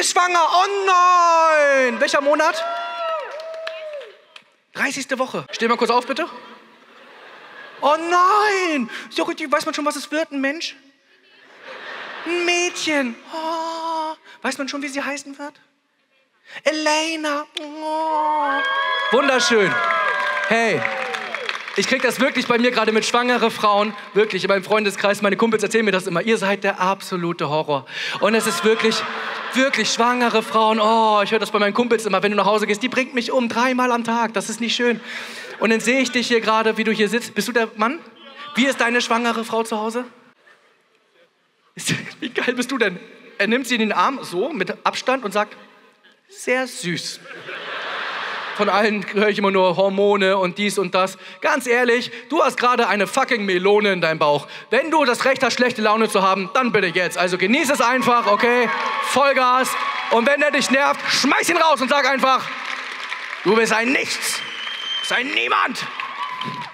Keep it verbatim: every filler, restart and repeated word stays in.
bist schwanger. Oh nein. Welcher Monat? dreißigste Woche. Steh mal kurz auf, bitte. Oh nein. So richtig, weiß man schon, was es wird? Ein Mensch? Ein Mädchen. Oh. Weiß man schon, wie sie heißen wird? Elena. Oh. Wunderschön. Hey. Ich krieg das wirklich bei mir gerade mit schwangeren Frauen, wirklich in meinem Freundeskreis, meine Kumpels erzählen mir das immer, ihr seid der absolute Horror. Und es ist wirklich, wirklich schwangere Frauen, oh, ich höre das bei meinen Kumpels immer, wenn du nach Hause gehst, die bringt mich um, dreimal am Tag, das ist nicht schön. Und dann sehe ich dich hier gerade, wie du hier sitzt, bist du der Mann? Wie ist deine schwangere Frau zu Hause? Wie geil bist du denn? Er nimmt sie in den Arm, so, mit Abstand und sagt, sehr süß. Von allen höre ich immer nur Hormone und dies und das. Ganz ehrlich, du hast gerade eine fucking Melone in deinem Bauch. Wenn du das Recht hast, schlechte Laune zu haben, dann bitte jetzt. Also genieß es einfach, okay? Vollgas. Und wenn er dich nervt, schmeiß ihn raus und sag einfach, du bist ein Nichts. Du bist ein Niemand.